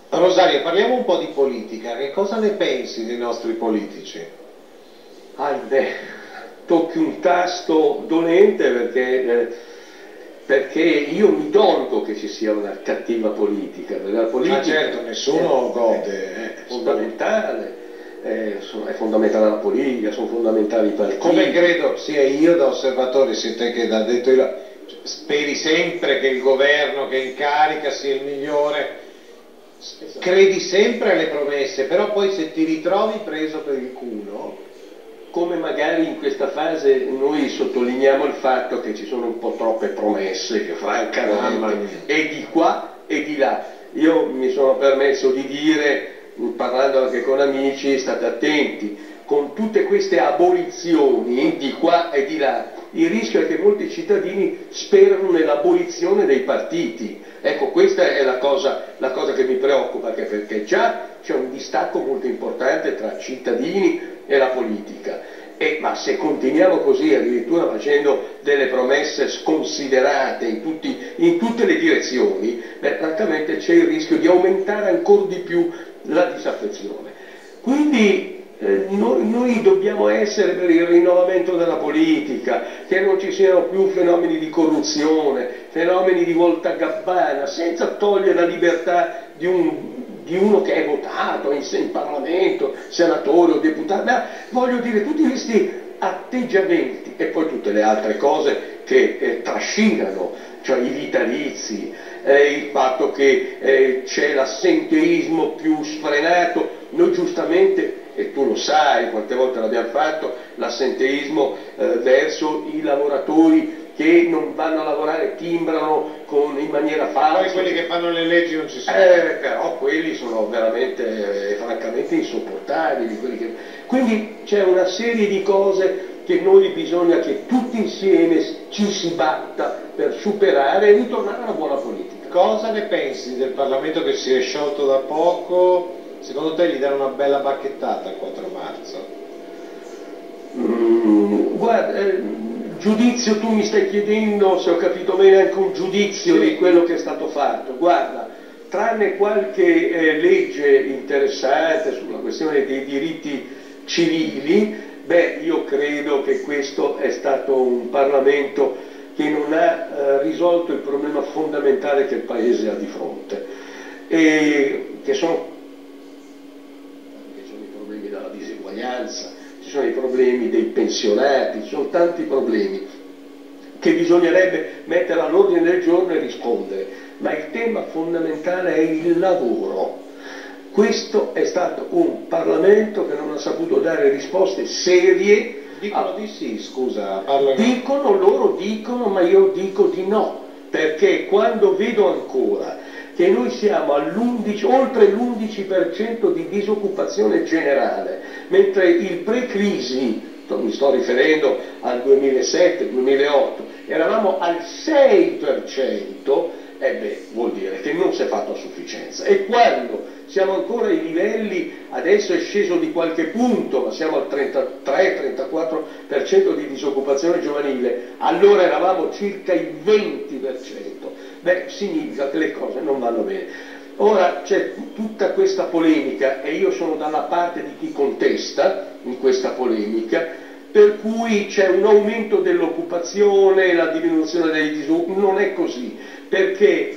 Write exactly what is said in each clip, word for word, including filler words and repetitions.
Rosario, parliamo un po' di politica. Che cosa ne pensi dei nostri politici? Ah, beh, tocchi un tasto dolente perché, eh, perché io mi dolgo che ci sia una cattiva politica, perché la politica Ma certo, nessuno è, gode. è fondamentale, è, è fondamentale la politica, sono fondamentali i partiti. Come credo sia io da osservatore, sia te che da detto io, speri sempre che il governo che in carica sia il migliore. Esatto. Credi sempre alle promesse, però poi se ti ritrovi preso per il culo, come magari in questa fase noi sottolineiamo il fatto che ci sono un po' troppe promesse, che francamente, e di qua e di là. Io mi sono permesso di dire, parlando anche con amici, state attenti, con tutte queste abolizioni di qua e di là, il rischio è che molti cittadini sperano nell'abolizione dei partiti. Ecco, questa è la cosa, la cosa che mi preoccupa, perché già c'è un distacco molto importante tra cittadini e la politica. E, ma se continuiamo così, addirittura facendo delle promesse sconsiderate in, tutti, in tutte le direzioni, beh, francamente c'è il rischio di aumentare ancora di più la disaffezione. Quindi eh, noi, noi dobbiamo essere per il rinnovamento della politica, che non ci siano più fenomeni di corruzione, fenomeni di voltagabbana, senza togliere la libertà di un di uno che è votato in, in Parlamento, senatore o deputato, ma voglio dire, tutti questi atteggiamenti e poi tutte le altre cose che eh, trascinano, cioè i vitalizi, eh, il fatto che eh, c'è l'assenteismo più sfrenato, noi giustamente, e tu lo sai, quante volte l'abbiamo fatto, l'assenteismo eh, verso i lavoratori che non vanno a lavorare, timbrano con, in maniera falsa. Poi quelli che fanno le leggi non ci sono. Eh, però quelli sono veramente, eh, francamente insopportabili. Quelli che... Quindi c'è una serie di cose che noi bisogna che tutti insieme ci si batta per superare e ritornare alla buona politica. Cosa ne pensi del Parlamento che si è sciolto da poco? Secondo te gli danno una bella bacchettata il quattro marzo? Mm, guarda... Eh, giudizio, tu mi stai chiedendo, se ho capito bene, anche un giudizio sì. di quello che è stato fatto. Guarda, tranne qualche eh, legge interessante sulla questione dei diritti civili, beh, io credo che questo è stato un Parlamento che non ha eh, risolto il problema fondamentale che il Paese ha di fronte, e che sono, che sono i problemi della diseguaglianza, ci sono i problemi dei pensionati, ci sono tanti problemi che bisognerebbe mettere all'ordine del giorno e rispondere, ma il tema fondamentale è il lavoro. Questo è stato un Parlamento che non ha saputo dare risposte serie. Dicono di sì, scusa. Parlano... Dicono, loro dicono, ma io dico di no, perché quando vedo ancora che noi siamo all'undici, oltre l'undici per cento di disoccupazione generale, mentre il pre-crisi, mi sto riferendo al duemilasette duemilaotto, eravamo al sei per cento, e beh, vuol dire che non si è fatto a sufficienza. E quando siamo ancora ai livelli, adesso è sceso di qualche punto, ma siamo al trentatré trentaquattro per cento di disoccupazione giovanile, allora eravamo circa il venti per cento. Beh, significa che le cose non vanno bene. Ora c'è tutta questa polemica e io sono dalla parte di chi contesta in questa polemica, per cui c'è un aumento dell'occupazione, la diminuzione dei disoccupati. Non è così, perché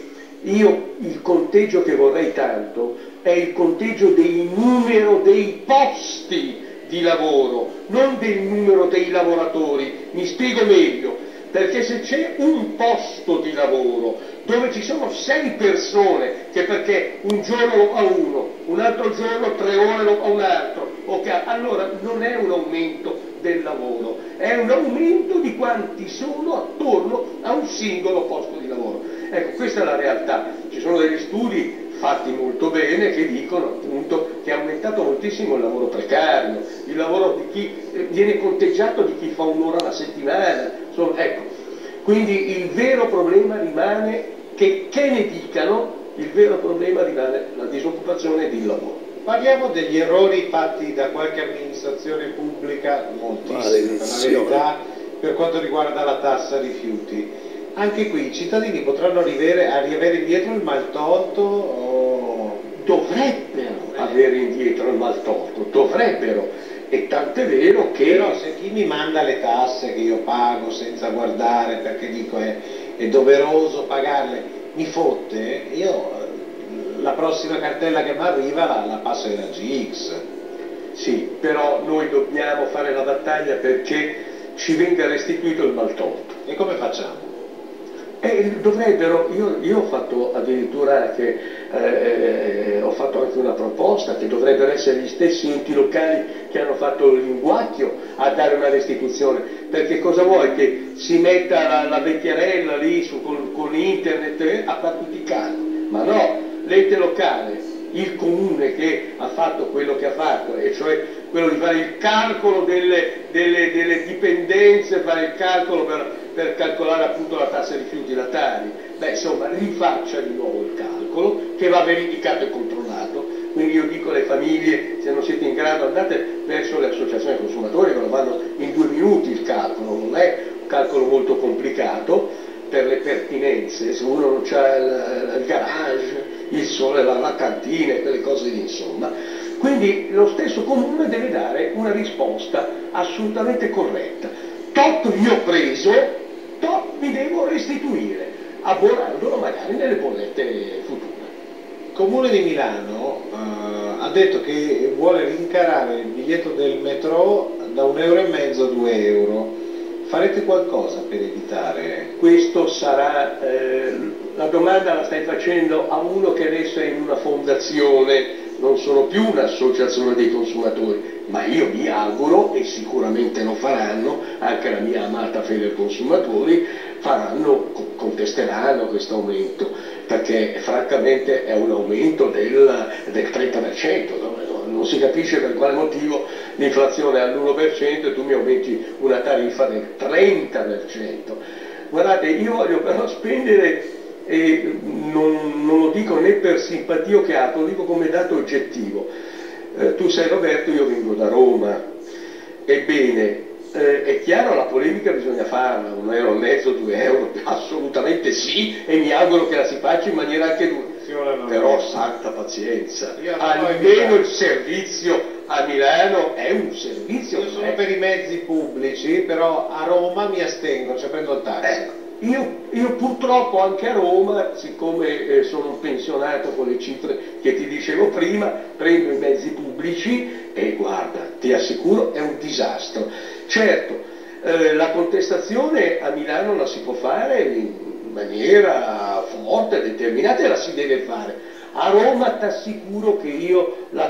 io il conteggio che vorrei tanto è il conteggio del numero dei posti di lavoro, non del numero dei lavoratori. Mi spiego meglio. Perché se c'è un posto di lavoro dove ci sono sei persone, che perché un giorno lo fa uno, un altro giorno tre ore lo fa un altro, okay, allora non è un aumento del lavoro, è un aumento di quanti sono attorno a un singolo posto di lavoro. Ecco, questa è la realtà. Ci sono degli studi fatti molto bene che dicono appunto che è aumentato moltissimo il lavoro precario, il lavoro di chi eh, viene conteggiato, di chi fa un'ora alla settimana. Insomma, ecco, quindi il vero problema rimane che, che ne dicano, il vero problema rimane la disoccupazione ed il lavoro. Parliamo degli errori fatti da qualche amministrazione pubblica, moltissimi per la verità, per quanto riguarda la tassa rifiuti. Anche qui i cittadini potranno arrivare a riavere indietro il maltolto o dovrebbero avere indietro il maltolto, dovrebbero, e tant'è vero che... Però se chi mi manda le tasse che io pago senza guardare, perché dico è, è doveroso pagarle, mi fotte, io la prossima cartella che mi arriva la, la passo ai raggi X. Sì, però noi dobbiamo fare la battaglia perché ci venga restituito il maltolto. E come facciamo? Eh, dovrebbero, io, io ho fatto addirittura anche, eh, ho fatto anche una proposta che dovrebbero essere gli stessi enti locali che hanno fatto il linguacchio a dare una restituzione, perché cosa vuoi che si metta la, la vecchierella lì su, con, con internet eh, a far tutti i calcoli? Ma no, l'ente locale, il comune che ha fatto quello che ha fatto, e cioè quello di fare il calcolo delle, delle, delle dipendenze, fare il calcolo per, per calcolare appunto la tassa di rifiuti latari, beh insomma rifaccia di nuovo il calcolo che va verificato e controllato. Quindi io dico alle famiglie, se non siete in grado andate verso le associazioni consumatori che lo fanno in due minuti il calcolo, non è un calcolo molto complicato per le pertinenze, se uno non ha il, il garage, il sole, la, la cantina e quelle cose lì insomma. Quindi lo stesso comune deve dare una risposta assolutamente corretta. Tot io ho preso, tot mi devo restituire, abbonandolo magari nelle bollette future. Il Comune di Milano uh, ha detto che vuole rincarare il biglietto del metro da un euro e mezzo a due euro. Farete qualcosa per evitare? Questo sarà, eh, la domanda la stai facendo a uno che adesso è in una fondazione, non sono più un'associazione dei consumatori, ma io mi auguro, e sicuramente lo faranno, anche la mia amata Fede Consumatori, faranno, contesteranno questo aumento, perché francamente è un aumento del, del trenta per cento, no? Non si capisce per quale motivo l'inflazione è all'uno per cento e tu mi aumenti una tariffa del trenta per cento. Guardate, io voglio però spendere, e non, non lo dico né per simpatia o che altro, lo dico come dato oggettivo. Eh, tu sai Roberto, io vengo da Roma, ebbene, eh, è chiaro la polemica bisogna farla, un euro e mezzo, due euro, assolutamente sì, e mi auguro che la si faccia in maniera anche dura. Però santa pazienza, almeno il servizio a Milano è un servizio. Io sono per i mezzi pubblici, però a Roma mi astengo, cioè prendo il taxi. Ecco, io, io purtroppo anche a Roma, siccome eh, sono un pensionato con le cifre che ti dicevo prima, prendo i mezzi pubblici e guarda, ti assicuro è un disastro. Certo, eh, la contestazione a Milano la si può fare in maniera forte, determinata, e la si deve fare. A Roma ti assicuro che io la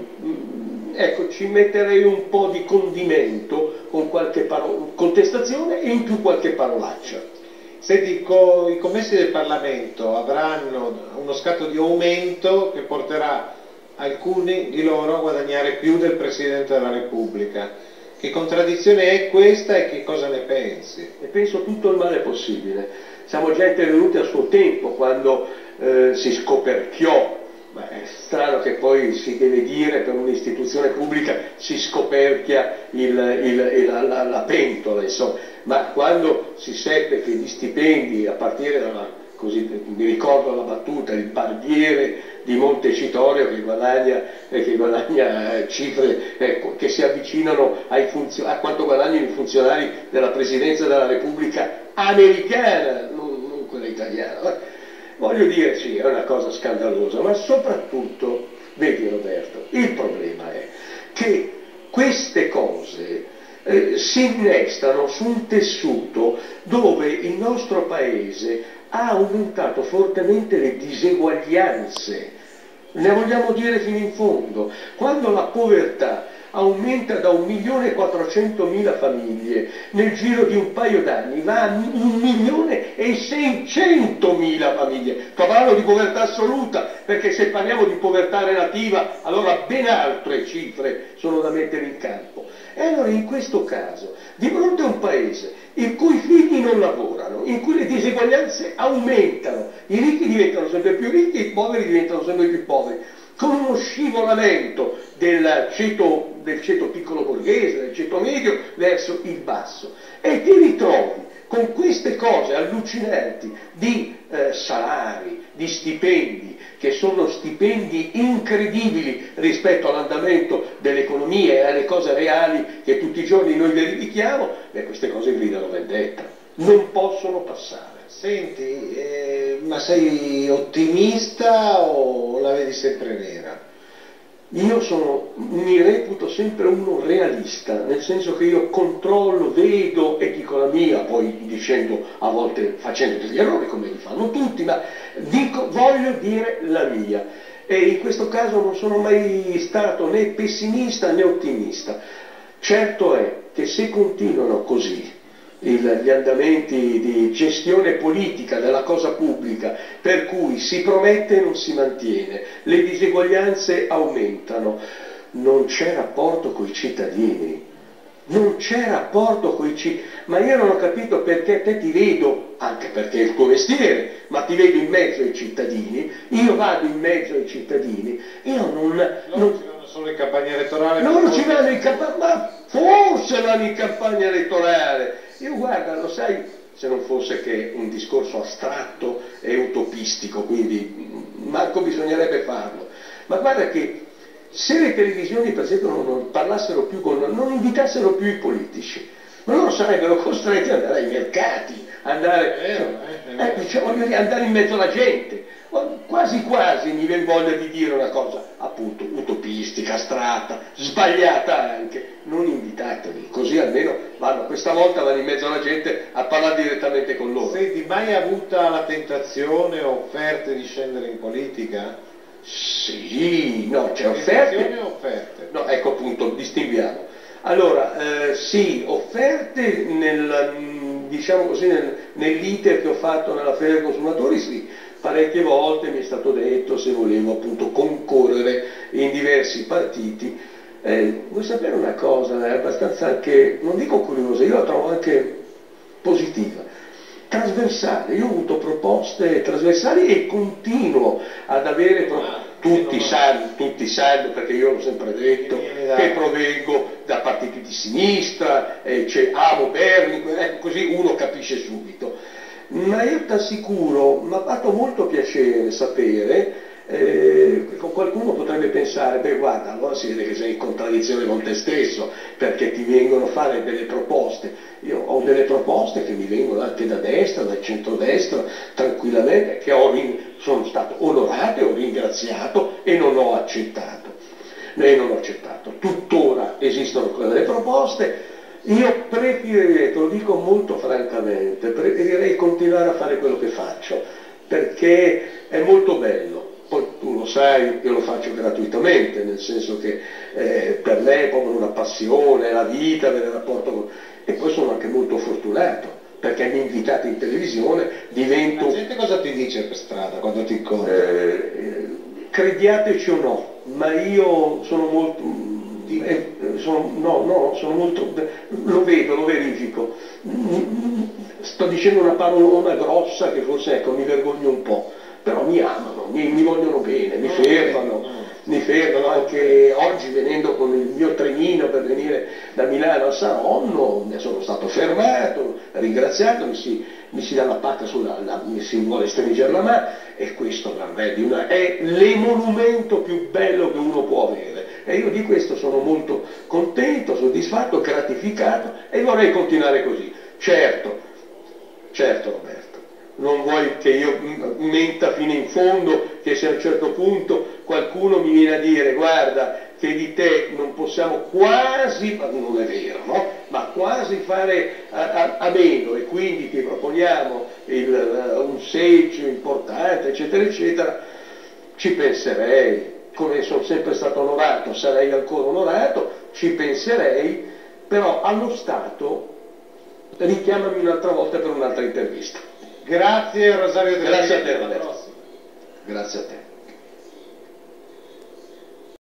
con... ecco, ci metterei un po' di condimento con qualche paro... contestazione e in più qualche parolaccia. Senti, co... i commessi del Parlamento avranno uno scatto di aumento che porterà alcuni di loro a guadagnare più del Presidente della Repubblica. Che contraddizione è questa e che cosa ne pensi? E penso tutto il male possibile. Siamo già intervenuti a suo tempo quando eh, si scoperchiò, ma è strano che poi si deve dire per un'istituzione pubblica si scoperchia il, il, il, la, la pentola, insomma, ma quando si seppe che gli stipendi a partire dalla, così mi ricordo la battuta, il barbiere di Montecitorio che guadagna, eh, che guadagna eh, cifre ecco, che si avvicinano ai a quanto guadagnano i funzionari della Presidenza della Repubblica americana, non, non quella italiana. Voglio dire, sì, è una cosa scandalosa, ma soprattutto, vedi Roberto, il problema è che queste cose eh, si innestano su un tessuto dove il nostro Paese ha aumentato fortemente le diseguaglianze. Ne vogliamo dire fino in fondo. Quando la povertà aumenta da un milione e quattrocentomila famiglie, nel giro di un paio d'anni va a un milione e seicentomila famiglie. Sto parlando di povertà assoluta, perché se parliamo di povertà relativa, allora ben altre cifre sono da mettere in campo. E allora in questo caso, di fronte a un paese in cui i figli non lavorano, in cui le diseguaglianze aumentano, i ricchi diventano sempre più ricchi e i poveri diventano sempre più poveri, con uno scivolamento del ceto, del ceto piccolo borghese, del ceto medio verso il basso, e ti ritrovi con queste cose allucinanti di eh, salari, di stipendi, che sono stipendi incredibili rispetto all'andamento dell'economia e alle cose reali che tutti i giorni noi verifichiamo, beh, queste cose gridano vendetta, non possono passare. Senti, eh, ma sei ottimista o la vedi sempre nera? Io sono, mi reputo sempre uno realista, nel senso che io controllo, vedo e dico la mia, poi dicendo a volte facendo degli errori come li fanno tutti, ma dico, voglio dire la mia. E in questo caso non sono mai stato né pessimista né ottimista. Certo è che se continuano così Il, gli andamenti di gestione politica della cosa pubblica, per cui si promette e non si mantiene, le diseguaglianze aumentano, non c'è rapporto con i cittadini, non c'è rapporto con i cittadini, ma io non ho capito perché te ti vedo, anche perché è il tuo mestiere, ma ti vedo in mezzo ai cittadini, io vado in mezzo ai cittadini, io non... non ci vanno solo in campagna elettorale? Non ci vanno in campagna, ma forse vanno in campagna elettorale. Io guarda, lo sai, se non fosse che un discorso astratto e utopistico, quindi manco bisognerebbe farlo, ma guarda che se le televisioni per esempio non, non parlassero più con, non invitassero più i politici, ma loro sarebbero costretti ad andare ai mercati, andare, è vero, eh, eh, cioè, voglio dire, andare in mezzo alla gente. Quasi quasi mi viene voglia di dire una cosa, appunto, utopistica, astratta, sbagliata anche, non invitateli, così almeno vanno, questa volta vanno in mezzo alla gente a parlare direttamente con loro. Senti, mai avuta la tentazione o offerte di scendere in politica? Sì, no, c'è offerte. o offerte? No, ecco appunto, distinguiamo. Allora, eh, sì, offerte nel, diciamo così, nel, nell'iter che ho fatto nella Fede dei Consumatori, sì. Parecchie volte mi è stato detto se volevo appunto concorrere in diversi partiti. Eh, vuoi sapere una cosa, è abbastanza anche, non dico curiosa, io la trovo anche positiva, trasversale. Io ho avuto proposte trasversali e continuo ad avere proposte. Tutti sanno, tutti sanno, perché io l'ho sempre detto, che provengo da partiti di sinistra, eh, cioè, amo Berni, ecco, così uno capisce subito. Ma io ti assicuro, mi ha fatto molto piacere sapere, eh, qualcuno potrebbe pensare, beh guarda, allora si vede che sei in contraddizione con te stesso, perché ti vengono a fare delle proposte. Io ho delle proposte che mi vengono anche da destra, dal centrodestra, tranquillamente, che ho, sono stato onorato, ho ringraziato e non ho accettato. E non ho accettato. Tuttora esistono quelle proposte. Io preferirei, te lo dico molto francamente, preferirei continuare a fare quello che faccio, perché è molto bello. Poi tu lo sai, io lo faccio gratuitamente, nel senso che eh, per me è proprio una passione, è la vita, avere rapporto con... E poi sono anche molto fortunato, perché mi invitate in televisione, divento... La gente cosa ti dice per strada quando ti incontri? Eh, crediateci o no, ma io sono molto... Eh, sono, no, no, sono molto, lo vedo, lo verifico, sto dicendo una parolona grossa che forse ecco, mi vergogno un po', però mi amano, mi, mi vogliono bene, mi fermano, mi fermano anche oggi venendo con il mio trenino per venire da Milano a Saronno, sono stato fermato, ringraziato, mi si, mi si dà la pacca sulla, la, mi si vuole stringere la mano e questo per me di una, è l'emolumento più bello che uno può avere. E io di questo sono molto contento, soddisfatto, gratificato e vorrei continuare così. Certo, certo Roberto, non vuoi che io menta fino in fondo, che se a un certo punto qualcuno mi viene a dire guarda che di te non possiamo quasi, ma non è vero, no? Ma quasi fare a, a, a meno e quindi ti proponiamo il, uh, un seggio importante, eccetera, eccetera, ci penserei. Come sono sempre stato onorato, sarei ancora onorato, ci penserei, però allo Stato richiamami un'altra volta per un'altra intervista. Grazie Rosario Della Grazie a te, Roberto. Grazie a te.